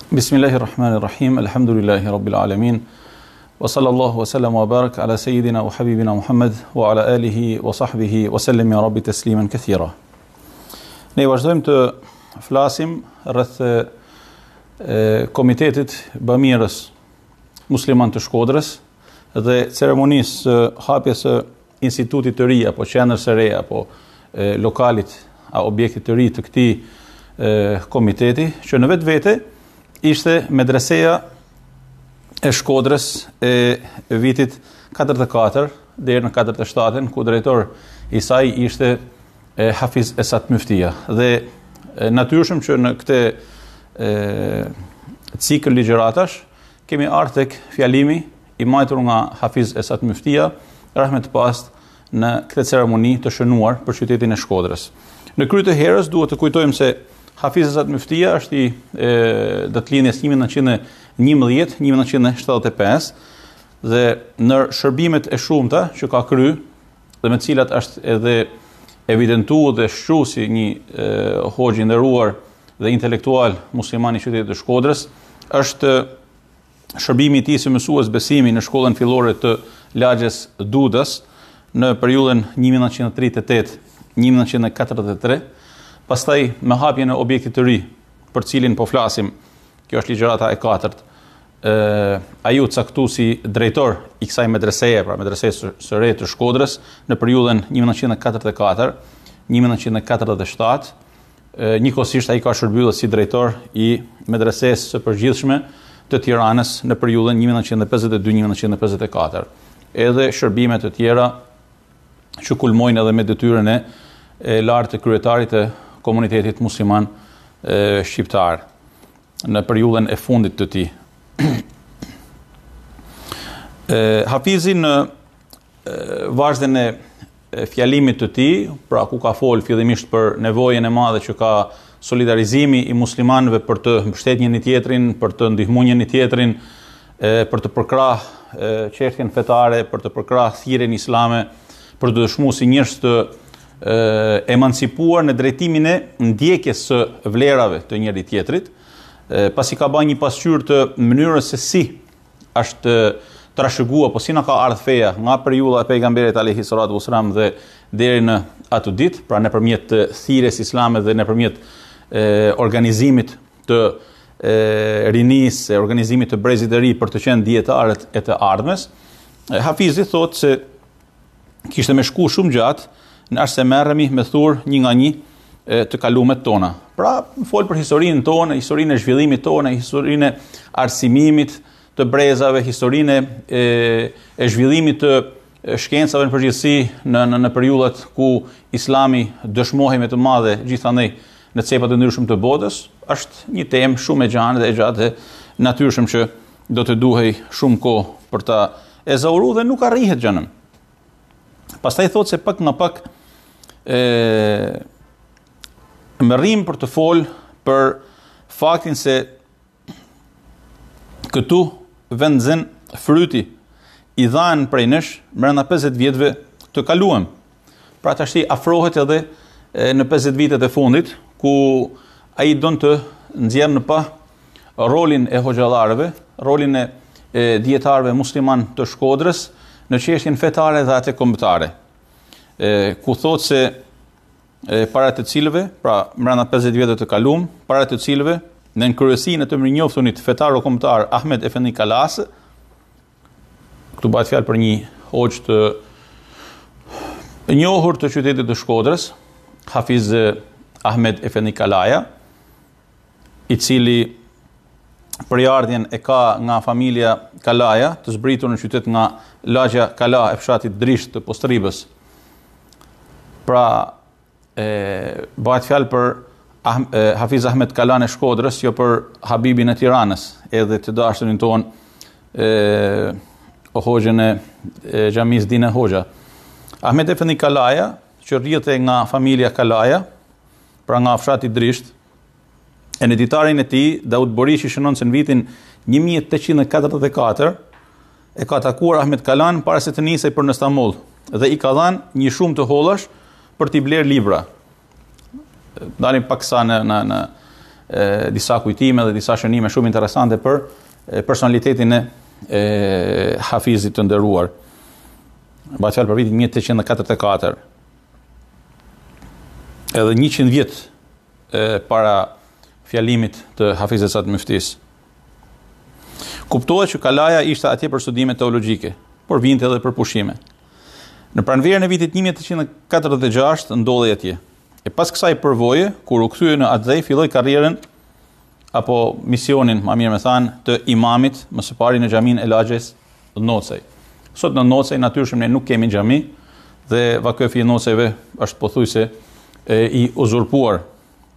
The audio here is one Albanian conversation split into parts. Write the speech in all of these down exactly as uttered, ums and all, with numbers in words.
Bismillahirrahmanirrahim. Alhamdulillahi rabbil alamin. Wa sallallahu wa sallam wa barak ala sayyidina wa habibina Muhammad wa ala alihi wa sahbihi wa sallim ya rabbi tasliman kathira. Ne vazhdojmë të flasim rreth komitetit bamirës musliman të Shkodrës dhe ceremonisë së hapjes së institutit të ri apo qendrës së re apo e, lokalit a objektit të ri të këtij komiteti, që në vetvete ishte medreseja e Shkodrës e vitit katërdhjetë e katër deri në katërdhjetë e shtatë, ku drejtor i saj ishte e, Hafiz Esat Myftia. Dhe e, natyrshëm që në këtë cikël ligjëratash kemi ardhur tek fjalimi i majtur nga Hafiz Esat Myftia, rahmet past, në këtë ceremoni të shënuar për qytetin e Shkodrës. Në krye të herës duhet të kujtojmë se Hafiz Esat Myftia është i datëlindjes një mijë nëntëqind e njëmbëdhjetë një mijë nëntëqind e shtatëdhjetë e pesë dhe në shërbimet e shumta që ka kryer dhe me të cilat është edhe evidentuar dhe shkruar si një hoxh i nderuar dhe intelektual musliman i qytetit të Shkodrës, është shërbimi i tij si mësues besimi në shkollën fillore të lagjes Dudës në periudhën një mijë nëntëqind e tridhjetë e tetë një mijë nëntëqind e katërdhjetë e tre, pastaj me hapjen e objektit të ri për cilin po flasim, kjo është ligjërata e katërt, ë ai u caktu si drejtor i kësaj medreseje, pra medresesë së re të Shkodrës në periudhën një mijë nëntëqind e katërdhjetë e katër një mijë nëntëqind e katërdhjetë e shtatë. Njëkohësisht ai ka shërbyer si drejtor i medresesë së përgjithshme të Tiranës në periudhën një mijë nëntëqind e pesëdhjetë e dy një mijë nëntëqind e pesëdhjetë e katër. Edhe shërbime të tjera që kulmojnë edhe me detyrën e, e lartë të kryetarit të komunitetit musliman e, shqiptar në periudhën e fundit të tij. Hafizi në vazhdën e fjalimit të tij, pra ku ka fol fillimisht për nevojën e madhe që ka solidarizimi i muslimanëve për të mbështetur njëri tjetrin, për të ndihmuar njëri tjetrin, për të përkrahë çështjen fetare, për të përkrahë thirrjen islame, për të dëshmuar si njerëz të emancipuar në drejtimin e ndjekjes së vlerave të njëri tjetrit, pasi ka bërë një pasqyrë të mënyrës se si është trashëgua, po si na ka ardhur feja nga periudha e pejgamberit alayhi salatu wasalam dhe deri në atë ditë, pra nëpërmjet të thirrjes islame dhe nëpërmjet organizimit të e, rinisë, organizimit të brezit të ri për të qenë dijetarët e të ardhmes. Hafizi thotë se kishte me shku shumë gjatë në ashtë se merremi me thur një nga një e, të kalumet tona. Pra, fol për historinë tonë, historinë e zhvillimit tonë, historinë e arsimimit të brezave, historinë e, e zhvillimit të shkencave në përgjithësi në, në, në periudhat ku islami dëshmohej me të madhe gjithandej në cepat e ndryshëm të botës, është një temë shumë e gjanë dhe e gjatë dhe natyrshëm që do të duhej shumë kohë për ta e zauru dhe nuk arrihet gjënëm. Pastaj thotë se pak nga pak e, më rrim për të fol për faktin se këtu vendzën fryti i dhanë prej nesh brenda pesëdhjetë vjetëve të kaluam. Pra tash afrohet edhe e, në pesëdhjetë vitet e fundit, ku ai don të nxjerr në pa rolin e hoxhallarëve, rolin e, e dijetarëve musliman të Shkodrës në çështjen fetare dhe atë kombëtare. E, ku thotë se e, para të cilëve, pra brenda pesëdhjetë vjetëve të kaluam, para të cilëve në kryesinë të mirënjohurunit fetar o kombëtar Ahmed Efendi Kalasë, këtu bëhet fjalë për një hoxh të njohur të qytetit të Shkodrës, Hafiz Ahmed Efendi Kalaja, i cili përjardhjen e ka nga familja Kalaja, të zbritur në qytet nga lagja Kala e fshatit Drisht të Postribës. Pra, e, bëhet fjalë për Ah, eh, Hafiz Ahmed Kalan e Shkodrës, jo për Habibin e Tiranës, edhe të dashurin ton eh, o hoxhën e, e xhamis Dine Hoxha. Ahmed Efendi Kalaja, që rrjete nga familja Kalaja, pra nga fshati Drisht, e në ditarin e tij, Daud Borishi shënon se në vitin një mijë e tetëqind e katërdhjetë e katër e ka takuar Ahmed Kalan para se të nisej për në Stamboll dhe i ka dhënë një shumë të hollash për t'i blerë libra. Dalim paksa në, në, në e, disa kujtime dhe disa shënime shumë interesante për e, personalitetin e, e Hafizit të nderuar. Bëhet fjalë për vitin një tetëqind e katërdhjetë e katër. Edhe njëqind vjet e, para fjalimit të Hafizit Sat Muftis. Kuptohet që kalaja ishte atje për studime teologjike, por vinte edhe për pushime. Në pranverën e vitit një tetëqind e katërdhjetë e gjashtë ndodhej atje. E pas kësaj përvoje, kur u kthye në Atzej, filloi karrierën apo misionin, më mirë me thënë, të imamit, më së pari në xhamin e Lagjës në Nocej. Sot në Nocej natyrisht ne nuk kemi xhami dhe vaköfi i Nocejve është pothuajse i uzurpuar.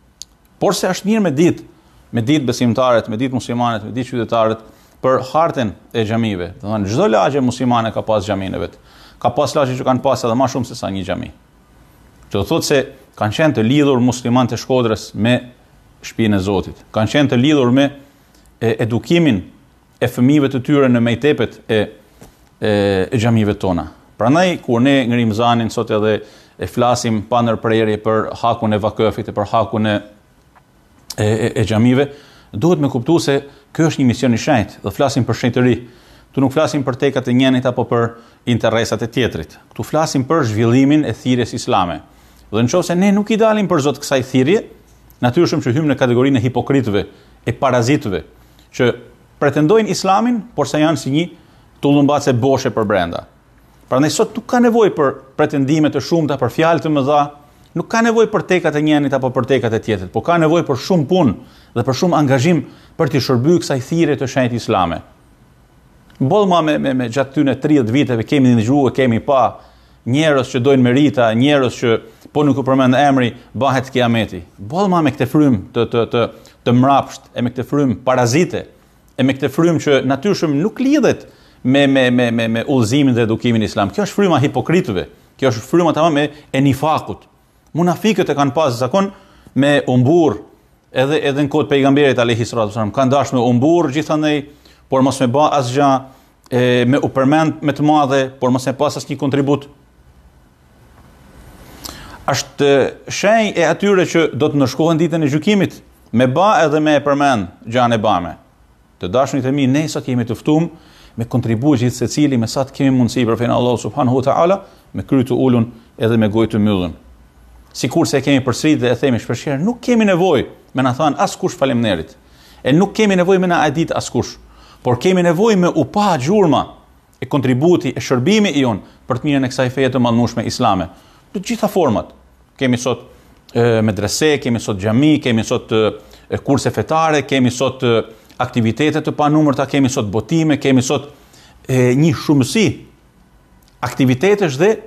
Por se është mirë me ditë, me ditë besimtarët, me ditë muslimanët, me ditë qytetarët për hartën e xhamive. Do të thonë çdo lagje muslimane ka pas xhamin e vet. Ka pas lagje që kanë pas edhe më shumë se sa një xhami. Do thotë se kanë qenë të lidhur muslimanët e Shkodrës me shtëpinë e Zotit. Kanë qenë të lidhur me e, edukimin e fëmijëve të tyre në mejtepet e e, e xhamive tona. Prandaj kur ne ngrim zanin sot edhe e flasim pa ndërprerje për hakun e vakëfit e për hakun e e, e, e xhamive, duhet me kuptuar se ky është një mision i shenjtë. Do flasim për shenjtëri. Tu nuk flasim për tekat e njënit apo për interesat e tjetrit. Ktu flasim për zhvillimin e thirrjes islame. Dhe nëse ne nuk i dalim për zot kësaj thirrje, natyrisht që hym në kategorinë e hipokritëve, e parazitëve, që pretendojnë islamin, por sa janë si një tullumbace boshe për brenda. Prandaj sot nuk ka nevojë për pretendime të shumta, për fjalë të mëdha, nuk ka nevojë për tekat e njënit apo për tekat e tjetrit, por ka nevojë për shumë punë dhe për shumë angazhim për të shërbyer kësaj thirrje të shenjtë islame. Bollma me me, me gjatë tyne tridhjetë viteve kemi dëgjuar, kemi pa njerëz që dojnë merita, njerëz që po nuk u përmend emri, bëhet kiameti. Bollma me këtë frym të të të të mrapsht, e me këtë frym parazite, e me këtë frym që natyrisht nuk lidhet me me me me me udhëzimin dhe edukimin islam. Kjo është fryma hipokritëve. Kjo është fryma tamam me e nifakut. Munafikët e kanë pas zakon me umbur, edhe edhe në kohë të pejgamberit alayhi salatu wasallam kanë dashur me umbur gjithandaj, por mos me bë asgjë, e me u përmend me të madhe, por mos e pas asnjë kontribut. Është shenjë e atyre që do të ndëshkohen ditën e gjykimit, me bë edhe me e përmend gjën e bame. Të dashurit e mi, ne sot jemi të ftuar me kontribuar gjithë secili me sa të kemi mundësi për fen Allahu subhanahu wa taala, me kry të ulun edhe me gojë të mbyllur. Sikurse e kemi përsërit dhe e themi shpeshherë, nuk kemi nevojë me na thënë askush faleminderit. E nuk kemi nevojë me na e ditë askush, por kemi nevojë me u pa gjurma e kontributi e shërbimi i jon për të mirën e kësaj feje të mallmueshme islame. Në të gjitha format. Kemi sot e, medrese, kemi sot xhami, kemi sot e, kurse fetare, kemi sot e, aktivitete të panumërta, kemi sot botime, kemi sot e, një shumësi aktivitetesh dhe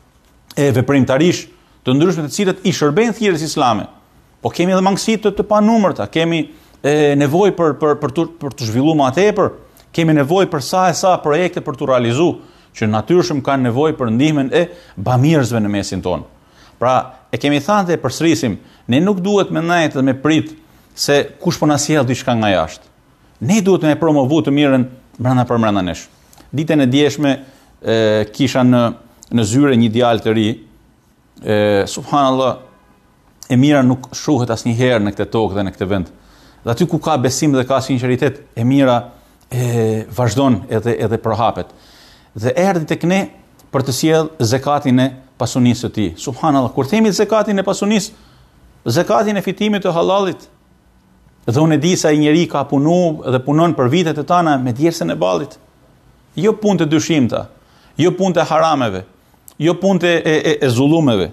e, veprimtarish të ndryshme të cilët i shërbejnë thirrjes islame. Po kemi edhe mangësi të, të panumërta, kemi e, nevojë për për për të për të zhvilluar më tepër, kemi nevojë për sa e sa projekte për të realizuar, që natyrisht kanë nevojë për ndihmën e bamirësve në mesin tonë. Pra, e kemi thënë dhe përsërisim, ne nuk duhet me ndajt dhe me prit se kush po na sjell diçka nga jashtë. Ne duhet me promovu të mirën brenda për brenda nesh. Ditën e djeshme e, kisha në në zyre një djalë të ri, e, subhanallahu, e mira nuk shuhet asnjëherë në këtë tokë dhe në këtë vend. Dhe aty ku ka besim dhe ka sinqeritet, e mira e vazhdon edhe edhe përhapet. Dhe erdhi tek ne për të sjell zakatin e pasunisë së tij. Subhanallahu, kur themi zakatin e pasunisë, zakatin e fitimit të halalit, dhe unë e di sa i njeri ka punu dhe punon për vitet e tana me djersën e ballit. Jo punë të dyshimta, jo punë të harameve, jo punë të e, e, e zullumeve.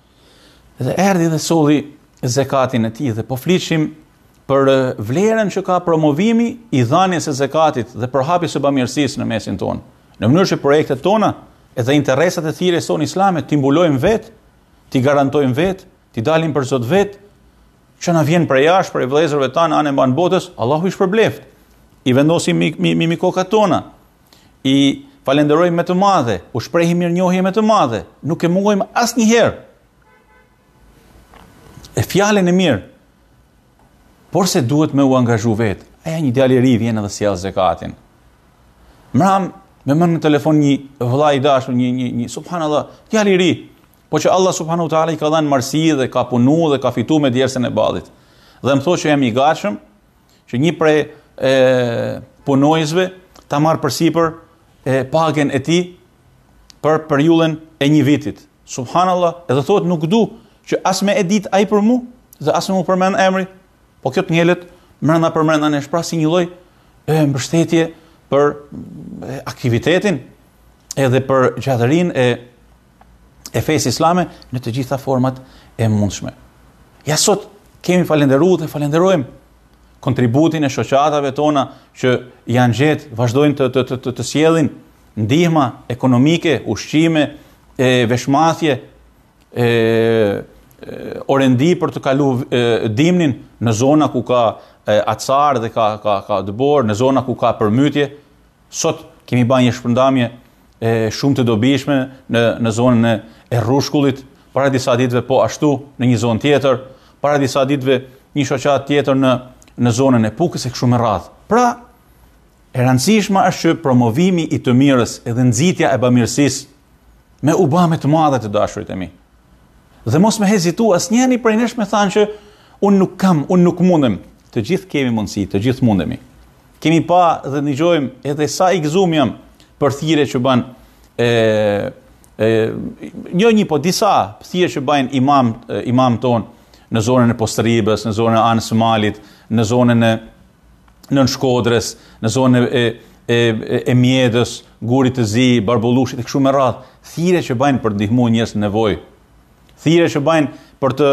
Dhe erdhi dhe solli zakatin e tij dhe po flishim për vlerën që ka promovimi i dhënies së zakatit dhe përhapjes së bamirësisë në mesin tonë. Në mënyrë që projektet tona edhe interesat e thirrjes sonë islame ti mbulojmë vetë, ti garantojmë vetë, ti dalim për Zot vetë, që na vjen prej jashtë, prej vëllezërve tanë anë mban botës, Allahu i shpërbleft. I vendosim mi, mi, mi, mi kokat tona. I falenderojmë me të madhe, u shprehim mirënjohje me të madhe, nuk e mungojmë asnjëherë. E fjalën e mirë. Por se duhet me u angazhu vetë. Aja një djalë i ri vjen edhe sjell zakatin. Mram me mën në telefon një vëlla i dashur, një një, një subhanallahu, djalë i ri, po që Allah subhanahu wa taala i ka dhënë marsi dhe ka punu dhe ka fitu me djersën e ballit. dhe më thotë që jam i gatshëm që një prej e, punojësve ta marrë përsipër e pagën e tij për periudhën e një vitit. Subhanallah, edhe thotë nuk du që as me e dit ai për mu dhe as me mu përmend emri, po kjo të ngelet mrenda për mrenda nesh, pra si një lloj e mbështetje për e, aktivitetin edhe për gjatërinë e e fesë islame në të gjitha format e mundshme. Ja sot kemi falenderuar dhe falenderojmë kontributin e shoqatave tona që janë gjetë, vazhdojnë të të të, të, të sjellin ndihma ekonomike, ushqime, e, veshmathje, e, e, orendi për të kaluar dimnin në zona ku ka e, acar dhe ka ka ka dëbor, në zona ku ka përmytje. Sot kemi bërë një shpërndamje e shumë të dobishme në në zonën e, e Rrushkullit, para disa ditëve po ashtu në një zonë tjetër, para disa ditëve një shoqat tjetër në në zonën e Pukës e kështu me radhë. Pra, e rëndësishme është që promovimi i të mirës edhe nxitja e bamirësisë me u bë më të madhe të dashurit e mi. Dhe mos me hezitu asnjëri prej nesh me thanë që unë nuk kam, unë nuk mundem. Të gjithë kemi mundësi, të gjithë mundemi. Kemi pa dhe dëgjojmë edhe sa i gëzuar jam për thirrje që bën e, e jo një po disa thirrje që bën imam e, imam ton në zonën e Postribës, në zonën e Anës së Malit, në zonën e nën Shkodrës, në zonën e e, e, e Mjedës, Gurit të Zi, Barbullushit e kështu me radhë, thirrje që bën për ndihmuar njerëz në nevojë. Thirrje që bën për të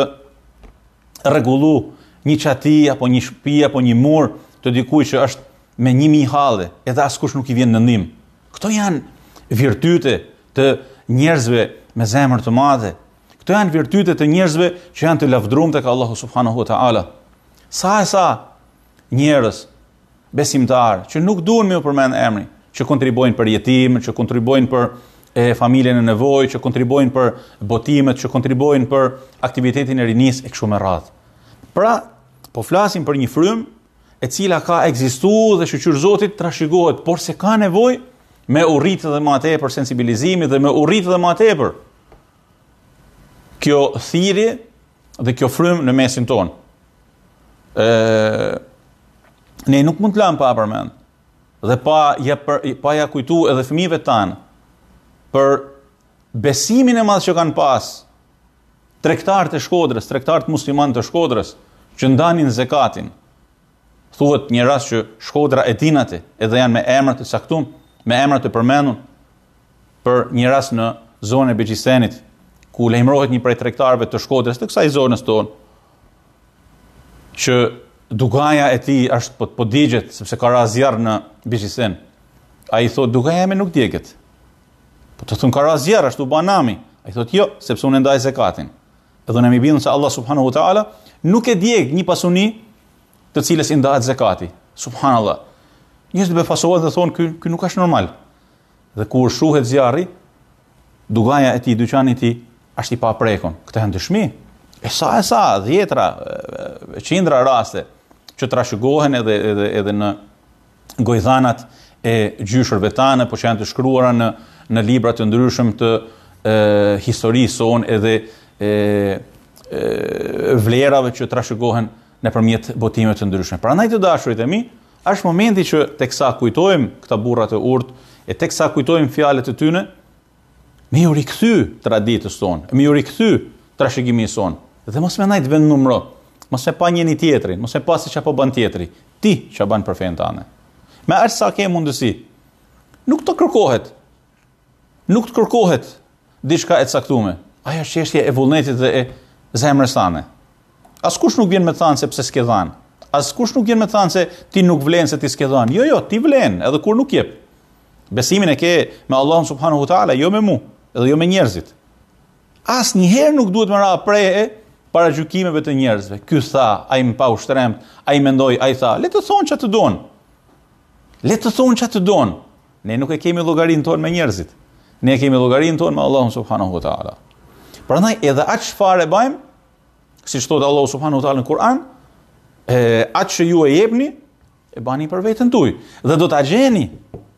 rregulluar një çati apo një shtëpi apo një mur të dikujt që është me një mijë halle, edhe askush nuk i vjen në ndihmë. Këto janë virtyte të njerëzve me zemër të madhe. Këto janë virtyte të njerëzve që janë të lavdëruar tek Allahu subhanahu wa taala. Sa e sa njerëz besimtar që nuk duhen me u përmend emri, që kontribojnë për jetim, që kontribojnë për e, familjen e nevojë, që kontribojnë për botimet, që kontribojnë për aktivitetin e rinisë e kështu me radhë. Pra, po flasim për një frymë e cila ka ekzistuar dhe shëqyr Zotit trashëgohet, por se ka nevojë me u rritë dhe më tepër sensibilizimi dhe me u rritë dhe më tepër kjo thirrje dhe kjo frymë në mesin tonë. Ë ne nuk mund të lëmë pa përmend dhe pa ja për, pa ja kujtu edhe fëmijëve tanë për besimin e madh që kanë pas tregtarët e Shkodrës, tregtarët muslimanë të Shkodrës që ndanin zekatin. Thuhet një rast që Shkodra e dinate, edhe janë me emra të caktuar, me emra të përmendur, për një rast në zonën e Begjisenit, ku lajmërohet një prej tregtarëve të Shkodrës të kësaj zonës tonë, që dugaja e tij është po, po digjet sepse ka rast zjarr në Begjisen. Ai thotë dugaja ime nuk digjet. Po të thon ka rast zjarr ashtu banami. Ai thotë jo, sepse unë ndaj zekatin. Edhe unë më bindur se Allah subhanahu wa taala nuk e djeg një pasuni të cilës i ndahet zekati. Subhanallah. Njerëzit befasohen dhe thonë ky ky nuk është normal. Dhe kur shuhet zjarri, dugaja e tij, dyqani i tij është i paprekun. Këtë janë dëshmi. E sa e sa, dhjetra, qindra raste që trashëgohen edhe edhe edhe në gojdhanat e gjyshërve tane, po që janë të shkruara në në libra të ndryshëm të e, historisë sonë edhe e, e, vlerave që trashëgohen nëpërmjet botimeve të ndryshme. Prandaj të dashurit e mi, është momenti që teksa kujtojmë këta burra të urtë, e teksa kujtojmë fjalët e tyre, me ju rikthy traditës tonë, me ju rikthy trashëgimin son. Dhe mos më ndaj të vend numro. Mos e pa njëri tjetrin, mos e pa se çapo bën tjetri. Ti ç'a bën për fen tane. Me aq sa ke mundësi. Nuk të kërkohet. Nuk të kërkohet diçka e caktuar. Ajo është çështje e vullnetit dhe e zemrës tane. Askush nuk vjen me thënë se pse s'ke dhënë. Askush nuk vjen me thënë se ti nuk vlen se ti s'ke dhënë. Jo, jo, ti vlen, edhe kur nuk jep. Besimin e ke me Allahun subhanahu wa taala, jo me mua, edhe jo me njerëzit. Asnjëherë nuk duhet më ra preje para gjykimeve të njerëzve. Ky tha, ai më pa ushtremt, ai mendoi, ai tha, le të thonë ç'a të don. Le të thonë ç'a të don. Ne nuk e kemi llogarinë tonë me njerëzit. Ne e kemi llogarinë tonë me Allahun subhanahu wa taala. Prandaj edhe atë çfarë bëjmë, siç thotë Allahu subhanahu wa taala në Kur'an, e atë që ju e jepni, e bani për veten tuaj dhe do ta gjeni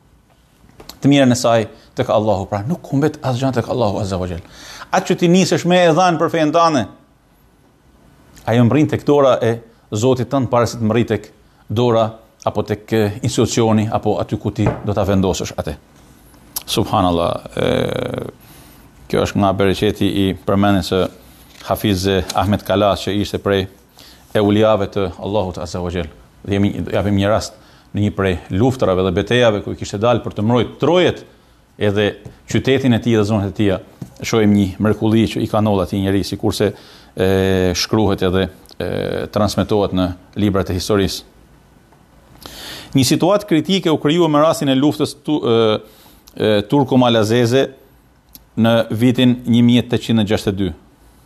të mirën e saj tek Allahu, pra nuk humbet asgjë tek Allahu azza wa jall. Atë që ti nisesh me e dhanë për fen tane, ajo mbrin tek dora e Zotit tënd para se të mërrit tek dora apo tek institucioni apo aty ku ti do ta vendosësh atë. Subhanallah. E, kjo është nga bereqeti i përmendjes së Hafiz Ahmed Kalas, që ishte prej e uliave të Allahut Azza wa Jall. Dhe jemi japim një rast në një prej luftrave dhe betejave ku kishte dalë për të mbrojtur Trojet edhe qytetin e tij dhe zonat e tij. Shohim një mrekulli që i ka ndodhur atij njerëzit, sikurse e shkruhet edhe e, transmetohet në librat e historisë. Një situatë kritike u krijua me rastin e luftës tu, e, e, turko-malazeze në vitin një mijë e tetëqind e gjashtëdhjetë e dy.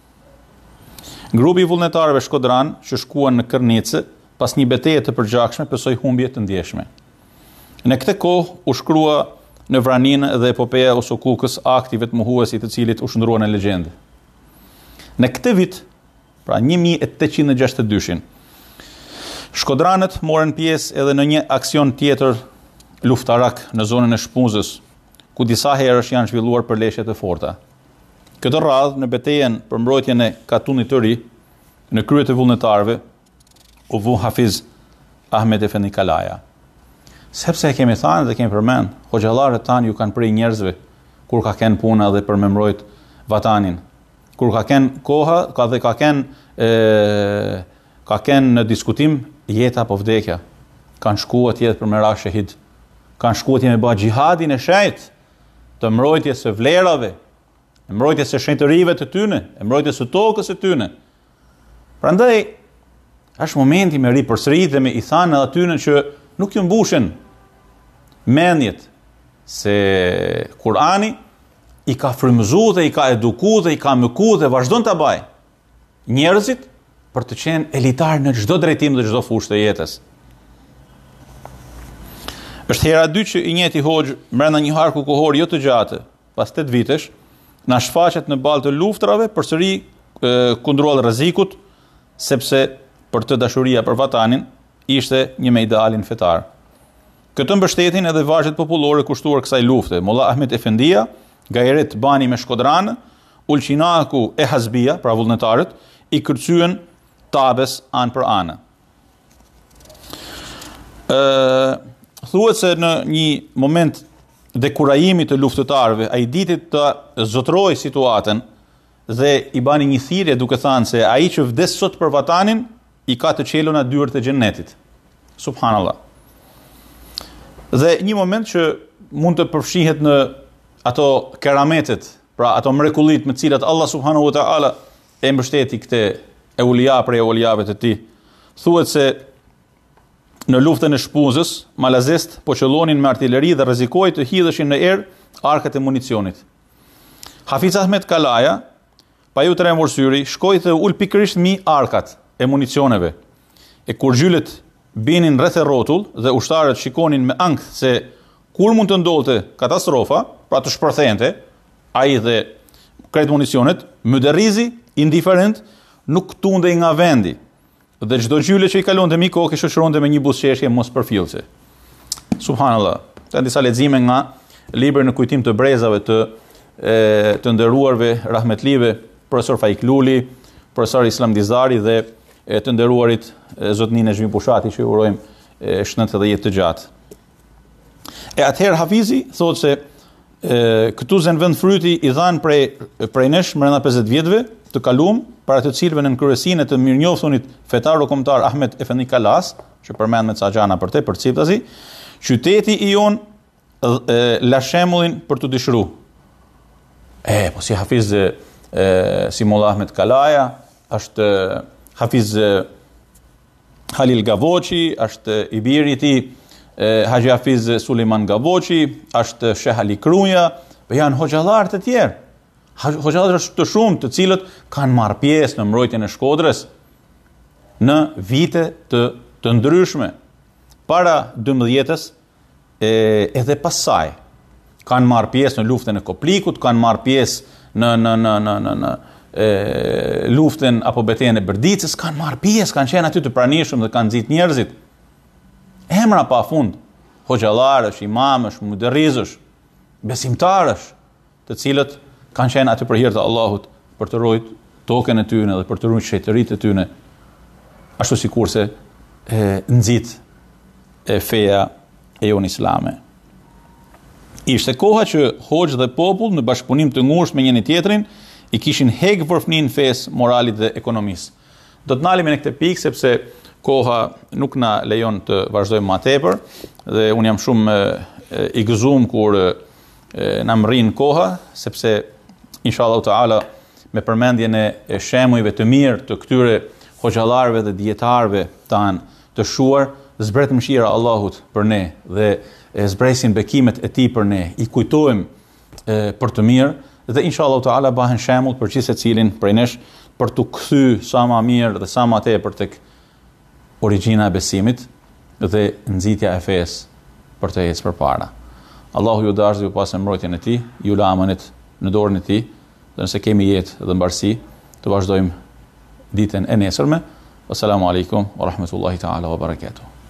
Grupi i vullnetarëve shkodran që shkuan në Kërnicë pas një betejë të përgjakshme pësoi humbje të ndjeshme. Në këtë kohë u shkrua në vraninë dhe epopeja e Sokukës, akti vetë mohuesi të cilit u shndrua në legjendë. Në këtë vit, pra një mijë e tetëqind e gjashtëdhjetë e dy-shin, shkodranët morën pjesë edhe në një aksion tjetër luftarak në zonën e Shpuzës, ku disa herësh janë zhvilluar përleshje të forta. Këtë radhë në betejën për mbrojtjen e Katunit të ri, në krye të vullnetarëve, u vu Hafiz Ahmed Efendi Kalaja. Sepse e kemi thënë dhe kemi përmend, hoxhallarët tanë ju kanë prej njerëzve kur ka kenë puna dhe për me mbrojt vatanin. Kur ka kenë koha, ka dhe ka kenë e, ka kenë në diskutim jeta apo vdekja. Kanë shkuar atje për me ra shahid. Kanë shkuar atje me bë xhihadin e shejt të mbrojtjes së vlerave, e mbrojtjes së shenjtërive të tyne, e mbrojtjes së tokës së tyne. Prandaj është momenti me ripërsërit dhe me i thanë edhe atyre që nuk ju mbushen mendjet se Kurani i ka frymëzuar dhe i ka edukuar dhe i ka mëkuar dhe vazhdon ta baj njerëzit për të qenë elitar në çdo drejtim dhe çdo fushë të jetës. Është hera e dytë që i njëjti hoxh brenda një harku kohor jo të gjatë, pas tetë vitesh, na shfaqet në balë të luftrave përsëri kundruar rrezikut, sepse për të dashuria për vatanin ishte një me idealin fetar. Këtë mbështetin edhe vargjet popullore kushtuar kësaj lufte. Molla Ahmed Efendia, Gajret Bani me Shkodran, Ulqinaku e Hazbia, pra vullnetarët, i kërcyen Tabes anë për anë. Ë thuhet se në një moment dekurajimi të luftëtarëve, ai ditit të zotroi situatën dhe i bani një thirrje duke thënë se ai që vdes sot për vatanin i ka të qeluna dyert e xhennetit. Subhanallah. Dhe një moment që mund të përfshihet në ato kerametet, pra ato mrekullit me të cilat Allah subhanahu wa taala e mbështeti këtë e ulija prej ulijave të tij. Thuhet se në luftën e Shpuzës, malazest po qellonin me artilleri dhe rrezikoi të hidheshin në erë arkat e municionit. Hafiz Ahmed Kalaja, pa ju tremur syri, shkoi dhe ul pikërisht mi arkat e municioneve. E kur gjylet binin rreth e rrotull dhe ushtarët shikonin me ankth se kur mund të ndodhte katastrofa, pra të shpërthente, ai dhe krejt municionet, Müderrizi, indiferent, nuk tundej nga vendi. Dhe çdo gjyle që i kalonte mi kokë shoqëronte me një buzëqeshje mos përfillse. Subhanallah. Ka disa lexime nga libri në kujtim të brezave të e, të nderuarve rahmetlive, profesor Faik Luli, profesor Islam Dizari dhe e, të nderuarit zotnin e Zhvin Pushati, që urojmë shëndet dhe jetë të gjatë. E atëherë Hafizi thotë se e, këtu zën vend fryti i dhan prej prej nesh brenda pesëdhjetë vjetëve të kalum, para të cilëve në kryesinë të mirënjohësunit fetar o kombëtar Ahmed Efendi Kalas, që përmend me ca gjana për te, për ciptazi, qyteti i jon la shemullin për të dishru. E, po si Hafiz e, si Molla Ahmed Kalaja, është Hafiz e, Halil Gavoqi, është i biri i tij Haxhi Hafiz Suleiman Gavoqi, është Sheh Ali Kruja, janë hoxhallarë të tjerë. Hoxhallarë të shumë të cilët kanë marrë pjesë në mbrojtjen e Shkodrës në vite të, të ndryshme. Para dymbëdhjetës e, edhe pas saj kanë marrë pjesë në luftën e Koplikut, kanë marrë pjesë në në në në në, në e, luftën apo betejën e Berdicës, kanë marrë pjesë, kanë qenë aty të pranishëm dhe kanë nxit njerëzit. Emra pafund, hoxhallarësh, imamësh, muderrizësh, besimtarësh, të cilët kanë qenë aty për hir të Allahut, për të ruajtur tokën e tyre dhe për të ruajtur shetëritë e tyre. ashtu sikurse nxit e feja e jonë islame. Ishte koha që hoxhë dhe popull në bashkëpunim të ngushtë me njëri tjetrin i kishin hegë përfënin fesë, moralit dhe ekonomisë. Do të nalim në këtë pikë sepse koha nuk na lejon të vazhdojmë më tepër dhe unë jam shumë e, i gëzuar kur e, na mrrin koha, sepse inshallah taala me përmendjen e shemujve të mirë të këtyre hoxhallarëve dhe dijetarëve tanë të shuar, zbret mëshira e Allahut për ne dhe e zbresin bekimet e tij për ne, i kujtojmë për të mirë dhe inshallah taala bëhen shembull për çdo secilin prej nesh për të kthy sa më mirë dhe sa më tepër tek origjina e besimit dhe nxitja e fesë për të ecë përpara. Allahu ju dashur ju pasë mbrojtjen e tij, ju la amanet në dorën e tij, dhe nëse kemi jetë dhe mbarësi të vazhdojmë ditën e nesërme. Assalamu alaikum wa rahmatullahi ta'ala wa barakatuh.